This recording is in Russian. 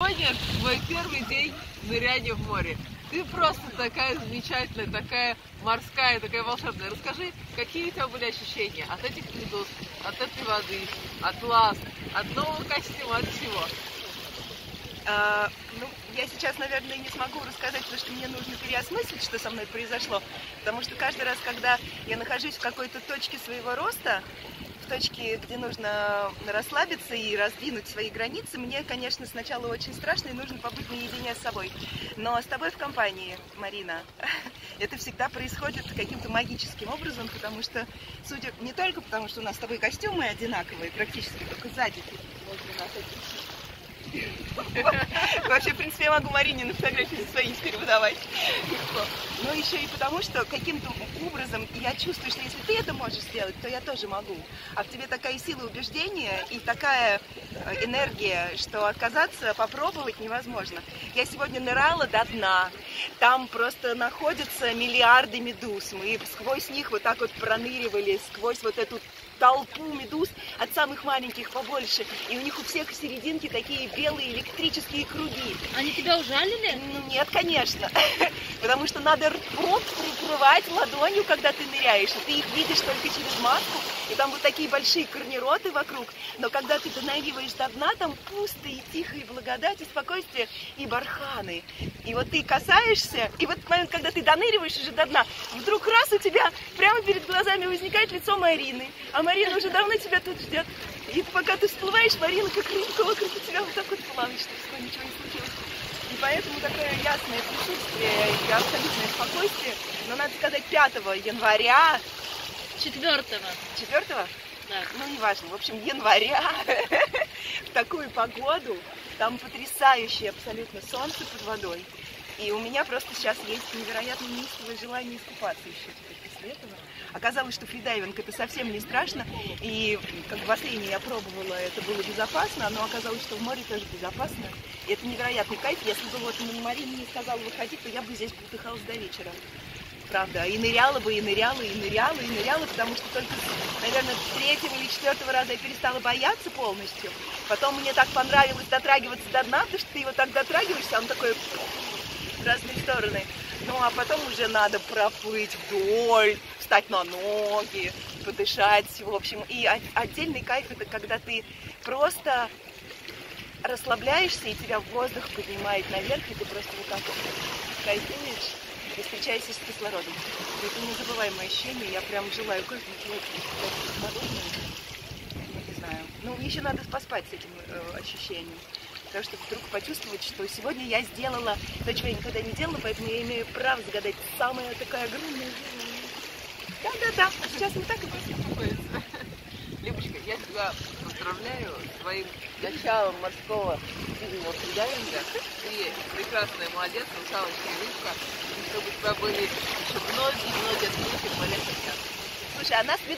сегодня твой первый день ныряния в море. Ты просто такая замечательная, такая морская, такая волшебная. Расскажи, какие у тебя были ощущения от этих медуз, от этой воды, от ласк, от нового костюма, от всего? Я сейчас, наверное, не смогу рассказать, потому что мне нужно переосмыслить, что со мной произошло. Потому что каждый раз, когда я нахожусь в какой-то точке своего роста, в точке, где нужно расслабиться и раздвинуть свои границы, мне, конечно, сначала очень страшно и нужно побыть наедине с собой. Но с тобой в компании, Марина, это всегда происходит каким-то магическим образом, потому что, судя не только потому, что у нас с тобой костюмы одинаковые, практически только сзади. Вообще, в принципе, я могу Марине на фотографии свои теперь выдавать. Но еще и потому, что каким-то образом я чувствую, что если ты это можешь сделать, то я тоже могу. А в тебе такая сила убеждения и такая энергия, что отказаться, попробовать невозможно. Я сегодня нырала до дна. Там просто находятся миллиарды медуз. Мы сквозь них вот так вот проныривали, сквозь вот эту толпу медуз, от самых маленьких побольше. И у них у всех в серединке такие белые электрические круги. Они тебя ужалили? Ну, нет, конечно. Потому что надо рот прикрывать ладонью, когда ты ныряешь. И ты их видишь только через маску. И там вот такие большие корнероты вокруг. Но когда ты донариваешь до дна, там пусто и тихо, и благодать, и спокойствие, и барханы. И вот ты касаешься, и в этот момент, когда ты доныриваешь уже до дна, вдруг раз у тебя прямо перед глазами возникает лицо Марины. А Марина уже давно тебя тут ждет. И пока ты всплываешь, Марина как рыбка вокруг тебя вот так вот плавает, чтобы с тобой ничего не случилось. И поэтому такое ясное присутствие и абсолютное спокойствие. Но надо сказать, 5 января... 4-го. 4-го? Да. Ну, неважно. В общем, января в такую погоду, там потрясающее абсолютно солнце под водой. И у меня просто сейчас есть невероятно неистовое желание искупаться еще теперь после этого. Оказалось, что фридайвинг это совсем не страшно. И как в бассейне я пробовала, это было безопасно, но оказалось, что в море тоже безопасно. И это невероятный кайф. Если бы вот Марина не сказала выходить, то я бы здесь бултыхалась до вечера. Правда. И ныряла бы, и ныряла, и ныряла, и ныряла, потому что только, наверное, 3-го или 4-го раза я перестала бояться полностью. Потом мне так понравилось дотрагиваться до дна, потому что ты его так дотрагиваешься, он такой в разные стороны. Ну, а потом уже надо проплыть вдоль, встать на ноги, подышать, в общем. И отдельный кайф это когда ты просто расслабляешься, и тебя в воздух поднимает наверх, и ты просто вот так вот кайфуешь и встречаешься с кислородом. Это незабываемое ощущение, я прям желаю каждому человеку кислородом. Не знаю. Ну, еще надо поспать с этим ощущением. Потому что вдруг почувствовать, что сегодня я сделала то, чего я никогда не делала, поэтому я имею право загадать самая такая огромная желание. Да. А сейчас мы так и просто успокоиться. Любочка, я тебя поздравляю с твоим началом морского физического фридайвинга. Ты прекрасная, молодец, русалочная рыбка. И чтобы у тебя были еще многие открытия в морях. Слушай, а нас